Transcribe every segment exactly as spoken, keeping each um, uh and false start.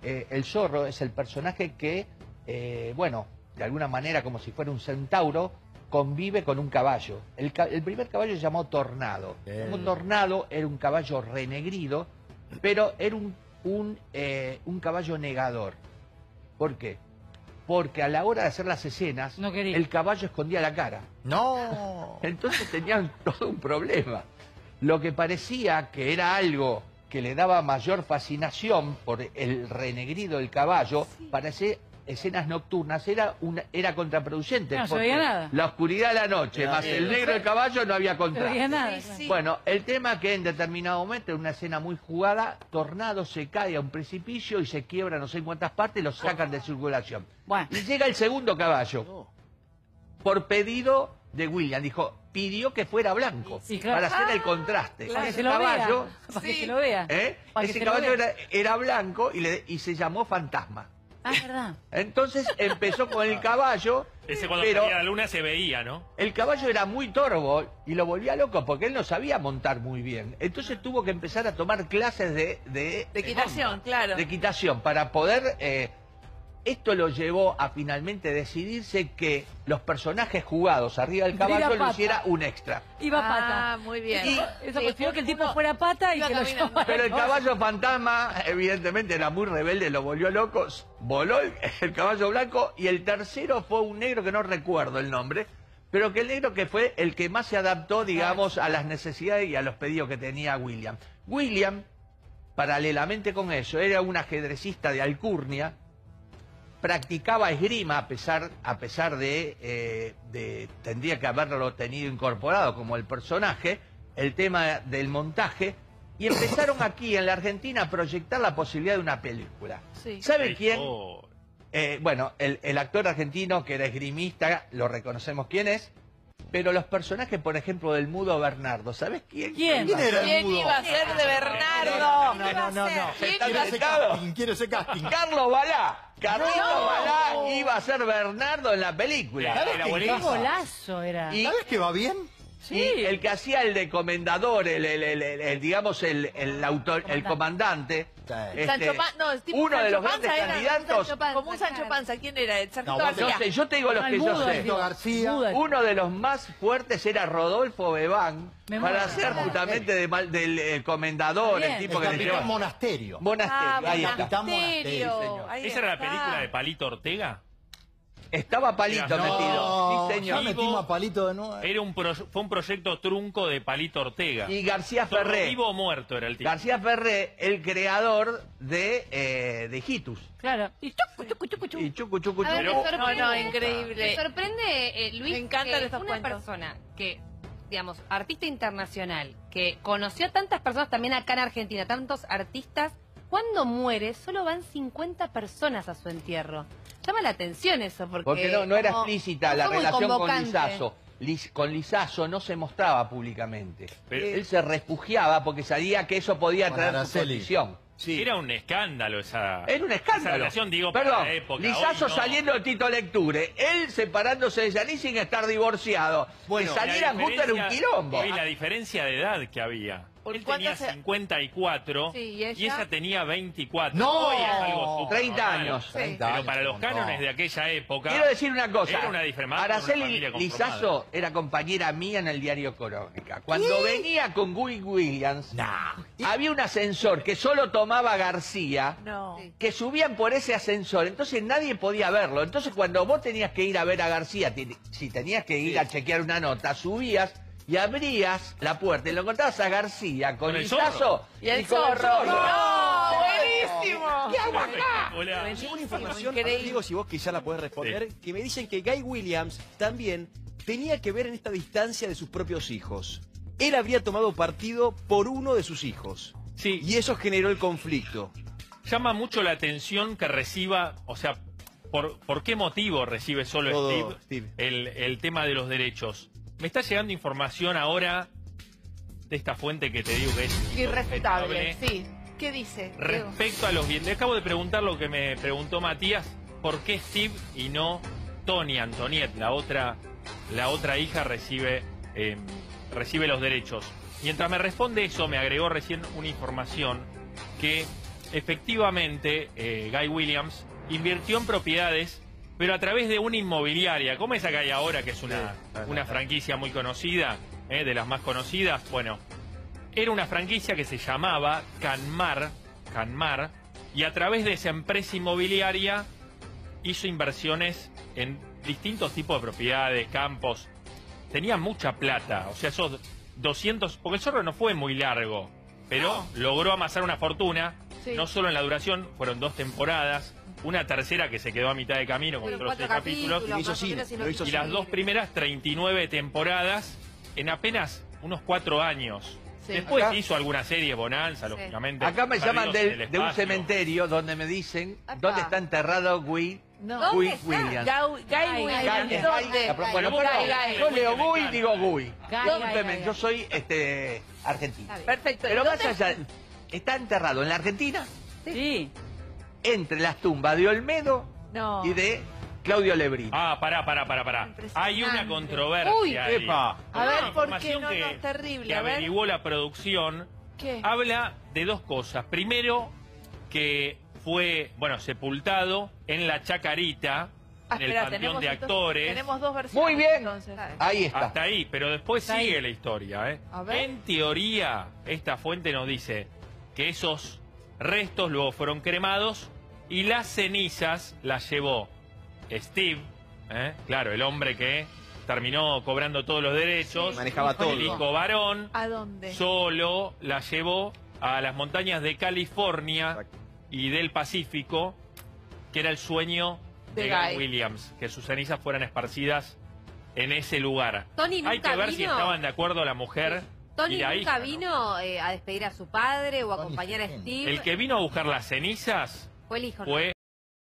eh, el zorro es el personaje que, eh, bueno, de alguna manera como si fuera un centauro, convive con un caballo. El, ca el primer caballo se llamó Tornado. Bien. Un Tornado era un caballo renegrido, pero era un, un, eh, un caballo negador. ¿Por qué? Porque a la hora de hacer las escenas, no el caballo escondía la cara. ¡No! Entonces tenían todo un problema. Lo que parecía que era algo que le daba mayor fascinación por el renegrido del caballo, sí. para hacer escenas nocturnas, era una, era contraproducente. No se veía nada. La oscuridad de la noche, Era más bien. el negro del caballo, no había contraste. No veía nada. Sí, sí. Bueno, el tema que en determinado momento, en una escena muy jugada, Tornado se cae a un precipicio y se quiebra no sé en cuántas partes y lo sacan de circulación. Bueno. Y llega el segundo caballo, por pedido de William, dijo, pidió que fuera blanco, sí, claro. para hacer el Ah, contraste. Para que Ese se lo caballo, vea. Para que sí. se lo vea. ¿eh? Para que ese se lo caballo vea. era, era blanco y, le, y se llamó Fantasma. Ah, es verdad. Entonces empezó con el caballo, Ese cuando pero salía la luna se veía, ¿no? el caballo era muy torvo y lo volvía loco porque él no sabía montar muy bien. Entonces tuvo que empezar a tomar clases de... De, De equitación, claro. de equitación para poder... Eh, esto lo llevó a finalmente decidirse que los personajes jugados arriba del caballo Tira lo pata. hiciera un extra. Iba Ah, pata. muy bien. Y- Eso Sí, consiguió que el tipo uno- fuera pata y iba que lo caminando. llevara. Pero el caballo fantasma, evidentemente, era muy rebelde, lo volvió loco, voló el, el caballo blanco, y el tercero fue un negro que no recuerdo el nombre, pero que el negro que fue el que más se adaptó, digamos, a las necesidades y a los pedidos que tenía William. William, paralelamente con eso, era un ajedrecista de alcurnia, practicaba esgrima a pesar, a pesar de, eh, de, tendría que haberlo tenido incorporado como el personaje, el tema del montaje, y empezaron aquí en la Argentina a proyectar la posibilidad de una película. Sí. ¿Sabe Ay, quién? oh. Eh, bueno, el, el actor argentino que era esgrimista, lo reconocemos quién es, pero los personajes, por ejemplo, del Mudo Bernardo, ¿sabes quién? ¿Quién? ¿Quién era el ¿Quién mudo? iba a ser de Bernardo? No, no, no, no. ¿Quién Quiero iba a ese ser? casting, quiero ese casting. Carlos Balá. Carlitos No. Balá iba a ser Bernardo en la película. ¿Sabes Era qué Qué buenísimo. pasa? golazo era. Y- ¿Sabes que va bien? Sí. Y el que hacía el de comendador, el, el, el, el- el, digamos, el, el, autor, el comandante, Sí. este, Sancho Panza, no, es tipo uno de Sancho los grandes Panza era, candidatos, Sancho Panza, como un Sancho Panza. ¿Quién era? El Sargento No, vos yo García. sé, yo te digo los Ah, que el yo Mudo, sé. digo. García. Mudo. Uno de los más fuertes era Rodolfo Bebán, Me para muero. ser justamente de mal- del eh, comendador, Bien. el tipo El que le capitán lleva... Monasterio. Monasterio, Ah, ahí está. Capitán Monasterio, Monasterio. señor. Ahí ¿Esa era la está. película de Palito Ortega? Estaba Palito No, metido, sí Ya señor. metimos a Palito de nuevo. Era un pro- fue un proyecto trunco de Palito Ortega. Y García Zorro Ferré. ¿Vivo o muerto era el tipo? García Ferré, el creador de, eh, de Hitus. Claro. Y chucu, chucu, chucu, chucu. Y chucu, chucu, A ver, chucu. me No, sorprende, no, increíble. Me sorprende, eh, Luis, Me encantan que estos una cuentos. persona que, digamos, artista internacional, que conoció a tantas personas también acá en Argentina, tantos artistas, cuando muere solo van cincuenta personas a su entierro. Llama la atención eso, porque... Porque no, no era como- explícita no la fue muy relación con convocante. Lizazo. Lis- con Lizazo no se mostraba públicamente. Pero- Él se refugiaba porque sabía que eso podía Con traer su Araceli. posición. Sí. Era un escándalo esa... Era un escándalo. Esa relación, digo, para Perdón, la época. Lizazo Hoy no. saliendo de Tito Lecture, él separándose de Yanis sin estar divorciado. Bueno, que salieran La juntos era un diferencia- quilombo. hoy la diferencia de edad que había. ¿Por Él cuánto tenía se- cincuenta y cuatro Sí, ¿y ella? y ella tenía veinticuatro. ¡No! Hoy es algo súper treinta normal. años. treinta Pero años, para los un montón. cánones de aquella época... Quiero decir una cosa. Era una diferencia. Araceli Lizazo era compañera mía en el diario Crónica. Cuando venía con Guy Williams, Nah. había un ascensor que solo tomaba García, No. que subían por ese ascensor, entonces nadie podía verlo. Entonces cuando vos tenías que ir a ver a García, ti- si tenías que ir a chequear una nota, subías y abrías la puerta y lo encontrabas a García con, Con el Lizazo zorro. Y el con zorro. ¡No! ¡Buenísimo! ¿Qué hago acá? Hola. Llegó una información, Increíble. digo si vos quizá la podés responder, que me dicen que Guy Williams también tenía que ver en esta distancia de sus propios hijos. Él habría tomado partido por uno de sus hijos. Sí, Y eso generó el conflicto. llama mucho la atención que reciba, o sea, ¿por, por qué motivo recibe solo Todo, Steve, Steve. El, el tema de los derechos? Me está llegando información ahora de esta fuente que te digo que es Irrefutable, sí. ¿Qué dice? Diego? respecto a los bienes. Le acabo de preguntar lo que me preguntó Matías, ¿por qué Steve y no Tony Antoniette, la otra, la otra hija, recibe, eh, recibe los derechos? Mientras me responde eso, me agregó recién una información que efectivamente, eh, Guy Williams invirtió en propiedades, pero a través de una inmobiliaria, como esa que hay ahora, que es una, una franquicia muy conocida, eh, de las más conocidas. Bueno, era una franquicia que se llamaba Canmar, Canmar, y a través de esa empresa inmobiliaria hizo inversiones en distintos tipos de propiedades, campos. Tenía mucha plata, o sea, esos doscientos, porque el Zorro no fue muy largo, pero logró amasar una fortuna, Sí. no solo en la duración, fueron dos temporadas, una tercera que se quedó a mitad de camino con Fueron otros seis cuatro capítulos, Y lo hizo más o cine, menos, y lo hizo y las dos primeras treinta y nueve temporadas en apenas unos cuatro años. Sí. Después Acá- hizo alguna serie Bonanza, Sí. lógicamente. Acá me llaman Perdidos en del- el de un espacio. cementerio donde me dicen Acá. dónde está enterrado Guy, No. Guy ¿Dónde está? Williams. Gau- Guy Guy, Williams, Guy, ¿dónde? Guy, bueno, Guy, pero Guy. yo leo Guy y digo Guy. Guy, Discúlpeme, Guy, Guy. yo soy este argentino. Perfecto. Pero ¿Y más dónde- allá, está enterrado en la Argentina, Sí. entre las tumbas de Olmedo No. y de Claudio Lebrini. Ah, pará, pará, pará, pará. Hay una Impresionante. controversia Uy. ahí. Epa. A ver, Una ¿por qué? información No, que, no, terrible, que a ver. averiguó la producción. ¿Qué? Habla de dos cosas. Primero, que fue, bueno, sepultado en la Chacarita, Ah, en el espera, Panteón tenemos de entonces- Actores. Tenemos dos versiones. Muy bien. Entonces. Ahí está. Hasta ahí, pero después Está ahí. sigue la historia. ¿eh? A ver. En teoría, esta fuente nos dice que esos restos luego fueron cremados y las cenizas las llevó Steve, ¿eh? Claro, el hombre que terminó cobrando todos los derechos, Sí. Manejaba el todo. hijo varón, ¿A dónde? solo la llevó a las montañas de California Exacto. y del Pacífico, que era el sueño de, De Guy Guy. Williams, que sus cenizas fueran esparcidas en ese lugar. Tony Hay nunca que ver si vino. estaban de acuerdo la mujer Tony y la nunca hija, ¿no? vino eh, a despedir a su padre o a Tony acompañar a Finn. Steve. El que vino a buscar las cenizas Fue el hijo. ¿no? fue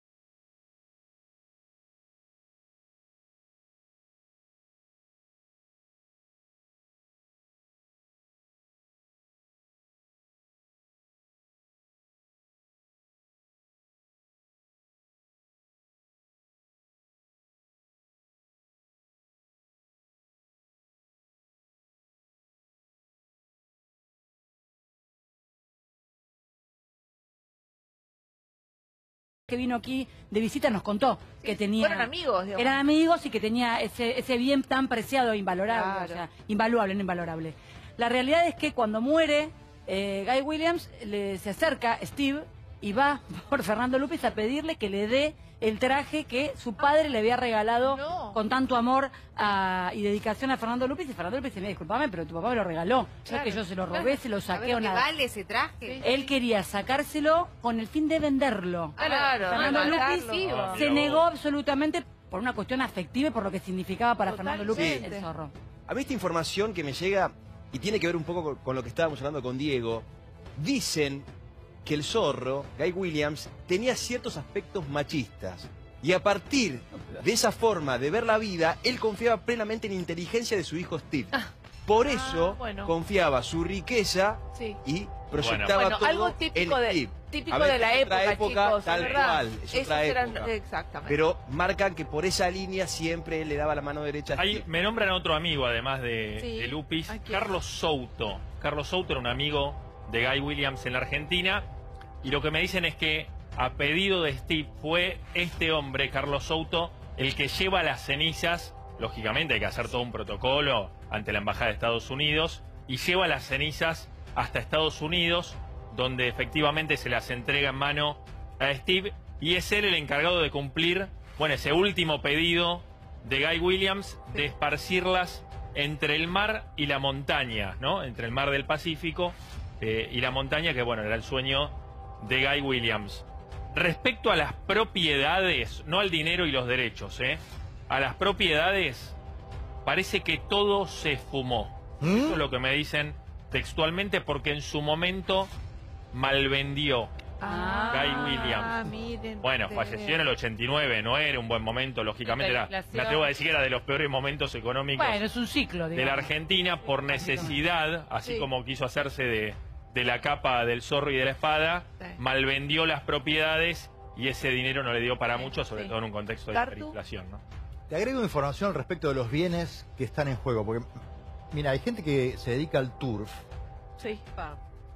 Que vino aquí de visita nos contó que tenía... Fueron amigos, digamos. Eran amigos y que tenía ese, ese bien tan preciado e invalorable, Claro. o sea, invaluable, no invalorable. La realidad es que cuando muere eh, Guy Williams, le, se acerca Steve y va por Fernando Lupis a pedirle que le dé el traje que su padre le había regalado No. con tanto amor a- y dedicación a Fernando Lupis. Y Fernando Lupis dice, disculpame, pero tu papá me lo regaló. No Claro. es que yo se lo robé, se lo ¿Sabés saqué o lo que nada. vale ese traje? Él quería sacárselo con el fin de venderlo. Claro. Fernando matarlo. Lupis sí, Ah, se mira negó vos. absolutamente por una cuestión afectiva y por lo que significaba para Fernando Lupis Totalmente. el zorro. A mí esta información que me llega, y tiene que ver un poco con, con lo que estábamos hablando con Diego, dicen que el Zorro, Guy Williams, tenía ciertos aspectos machistas. Y a partir de esa forma de ver la vida, él confiaba plenamente en la inteligencia de su hijo Steve. Por eso Ah, bueno. confiaba su riqueza Sí. y proyectaba Bueno, todo algo típico en de, Steve. típico A ver, de la es otra época, chicos, tal ¿verdad? cual, es Esos otra eran, época. exactamente. Pero marcan que por esa línea siempre le daba la mano derecha a Ahí Steve. me nombran otro amigo, además de, Sí. de Lupis, ¿A quién? Carlos Souto. Carlos Souto era un amigo de Guy Williams en la Argentina. Y lo que me dicen es que a pedido de Steve fue este hombre, Carlos Souto, el que lleva las cenizas. Lógicamente hay que hacer todo un protocolo ante la Embajada de Estados Unidos. Y lleva las cenizas hasta Estados Unidos, donde efectivamente se las entrega en mano a Steve. Y es él el encargado de cumplir, bueno, ese último pedido de Guy Williams de esparcirlas entre el mar y la montaña, ¿no? Entre el mar del Pacífico eh, y la montaña, que bueno, era el sueño de Guy Williams. Respecto a las propiedades, no al dinero y los derechos, ¿eh? A las propiedades, parece que todo se esfumó. Eso es lo que me dicen textualmente, porque en su momento malvendió. Ah, Guy Williams. miren Bueno, ustedes. falleció en el ochenta y nueve, no era un buen momento, lógicamente era, Inflación. me atrevo a decir que era de los peores momentos económicos Bueno, es un ciclo, de la digamos. Argentina por necesidad, así Sí. como quiso hacerse de, de la capa del zorro y de la espada, Sí. malvendió las propiedades y ese dinero no le dio para Sí, mucho, sobre sí. todo en un contexto de Cartu. hiperinflación, ¿no? Te agrego información respecto de los bienes que están en juego, porque, mira, hay gente que se dedica al turf Sí.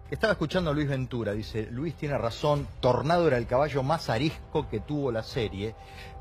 Estaba escuchando a Luis Ventura, dice, Luis tiene razón, Tornado era el caballo más arisco que tuvo la serie,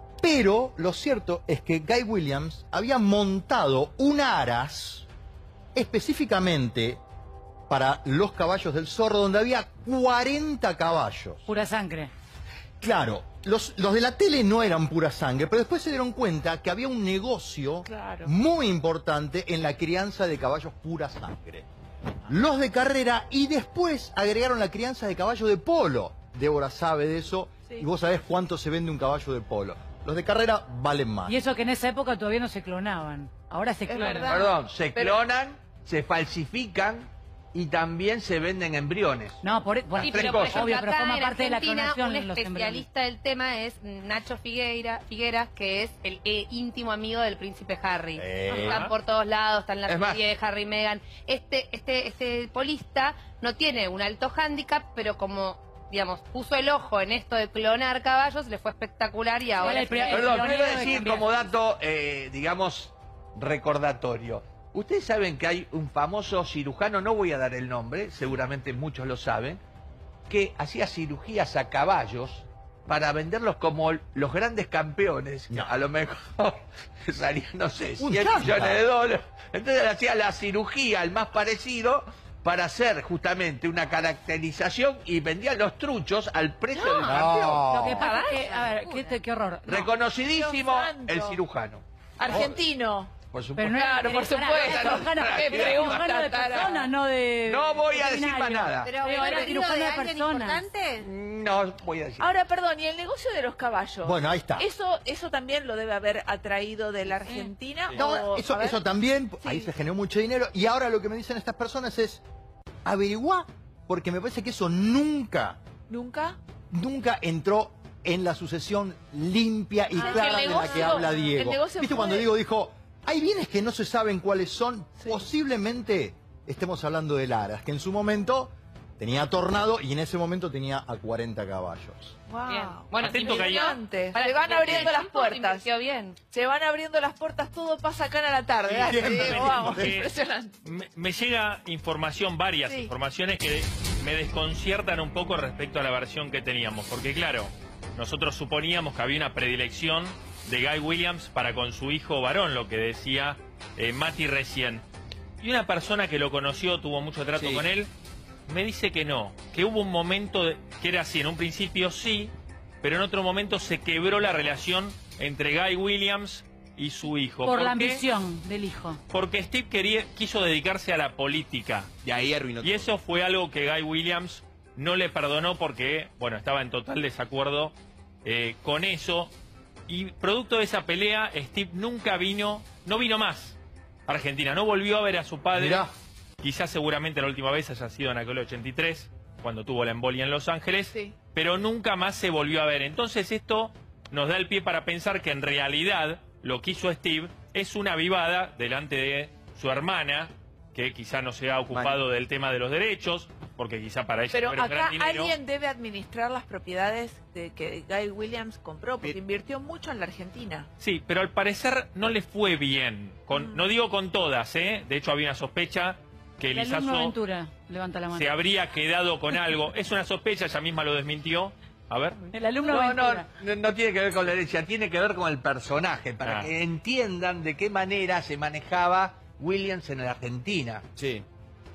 pero lo cierto es que Guy Williams había montado un aras específicamente para los caballos del Zorro, donde había cuarenta caballos. Pura sangre. Claro, los, los de la tele no eran pura sangre, pero después se dieron cuenta que había un negocio Claro. muy importante en la crianza de caballos pura sangre. Los de carrera, y después agregaron la crianza de caballo de polo. Débora sabe de eso, Sí. y vos sabés cuánto se vende un caballo de polo. Los de carrera valen más. Y eso que en esa época todavía no se clonaban. Ahora se Es clonan. verdad. Perdón, se Pero- clonan, se falsifican y también se venden embriones. No, por, por Sí, tres pero por cosas. ejemplo, Obvio, pero acá forma en parte de la Argentina, clonación un en los embriones. especialista del tema es Nacho Figueira, Figueras, que es el eh, íntimo amigo del príncipe Harry. Eh. Están por todos lados, están en la Es más- serie de Harry y Meghan. Este, este, este polista no tiene un alto hándicap, pero como, digamos, puso el ojo en esto de clonar caballos, le fue espectacular y ahora... el pri- es- Perdón, pionero quiero de decir cambiar. como dato, eh, digamos, recordatorio. Ustedes saben que hay un famoso cirujano, no voy a dar el nombre, seguramente muchos lo saben, que hacía cirugías a caballos para venderlos como los grandes campeones. que No. A lo mejor salían, no sé, Un cien chanta. millones de dólares. Entonces hacía la cirugía, el más parecido, para hacer justamente una caracterización y vendían los truchos al precio del campeón. Lo que pasa es que, a ver, qué, qué horror. No, Reconocidísimo Dios santo. el cirujano. Argentino. Por supuesto. pero no Claro, era- por pará, supuesto. era cirujano- Qué era pregunta, cirujano de Tara. personas, no de... No voy a decir más veterinario. nada. Pero, Pero era ¿el marido cirujano de de alguien personas. importante? No voy a decir. Ahora, perdón, ¿y el negocio de los caballos? Bueno, ahí está. ¿Eso, eso también lo debe haber atraído de la Argentina? No, o- eso, a ver? eso también, Sí. ahí se generó mucho dinero. Y ahora lo que me dicen estas personas es, averiguá, porque me parece que eso nunca, ¿Nunca? nunca entró en la sucesión limpia y Ah, clara el de la que negocio- habla el Diego. negocio ¿Viste fue- cuando Diego dijo, hay bienes que no se saben cuáles son? Sí. Posiblemente estemos hablando de Laras, que en su momento tenía Tornado y en ese momento tenía a cuarenta caballos. Wow. Bien. Bueno, Atento que ahí- Impresionante. Para- Se van abriendo el las tipo puertas. invirtió bien. Se van abriendo las puertas, todo pasa acá a la tarde. Sí, Dale, siempre. Diego, vamos, Porque impresionante. Me, me llega información, varias Sí. informaciones que me desconciertan un poco respecto a la versión que teníamos. Porque claro, nosotros suponíamos que había una predilección de Guy Williams para con su hijo varón, lo que decía eh, Mati recién. Y una persona que lo conoció, tuvo mucho trato Sí. con él, me dice que no, que hubo un momento de- que era así, en un principio sí, pero en otro momento se quebró la relación entre Guy Williams y su hijo. Por la qué? ambición del hijo. Porque Steve quería, quiso dedicarse a la política. Y ahí arruinó Y todo. eso fue algo que Guy Williams no le perdonó porque, bueno, estaba en total desacuerdo eh, con eso. Y producto de esa pelea, Steve nunca vino, no vino más a Argentina. No volvió a ver a su padre. Mirá. Quizás seguramente la última vez haya sido en aquel ochenta y tres, cuando tuvo la embolia en Los Ángeles. Sí. Pero nunca más se volvió a ver. Entonces esto nos da el pie para pensar que en realidad lo que hizo Steve es una vivada delante de su hermana, que quizá no se ha ocupado del tema de los derechos, porque quizá para ella Pero no era un gran acá dinero. alguien debe administrar las propiedades de que Guy Williams compró, porque Pero- invirtió mucho en la Argentina. Sí, pero al parecer no le fue bien. Con, Mm. No digo con todas, ¿eh? De hecho había una sospecha que El alumno Elizazo Ventura levanta la mano. se habría quedado con algo. Es una sospecha, ella misma lo desmintió. A ver. El alumno No, no, Ventura. no, no tiene que ver con la herencia, tiene que ver con el personaje, para Ah. que entiendan de qué manera se manejaba Williams en la Argentina. Sí.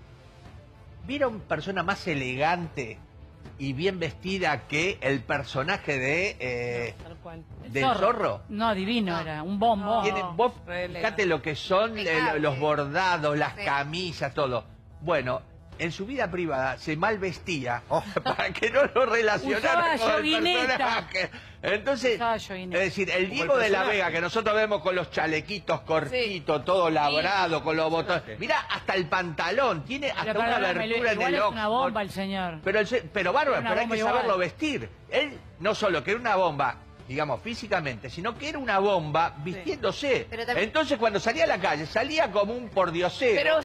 ¿Vieron persona más elegante y bien vestida que el personaje de eh, Tal cual. del zorro? No, divino No. era. Un bombón. Tiene- No, vos re fíjate lo que son eh, Impecable. los bordados, las Sí. camisas, todo. Bueno, en su vida privada se mal vestía Oh. para que no lo relacionaran Usaba con el yoguineta. personaje. Entonces, Usaba es yoguineta. decir, el Como Diego el de la personaje. Vega que nosotros vemos con los chalequitos cortitos, todo labrado, con los botones. personaje. Mirá, hasta el pantalón, tiene hasta Pero una perdóname, abertura en igual el es una ojo. bomba el señor. Pero, el se- pero bárbaro, Una pero hay bomba que igual. saberlo vestir. Él no solo que era una bomba, digamos, físicamente, sino que era una bomba vistiéndose. Pero también- Entonces, cuando salía a la calle, salía como un pordiosero. Pero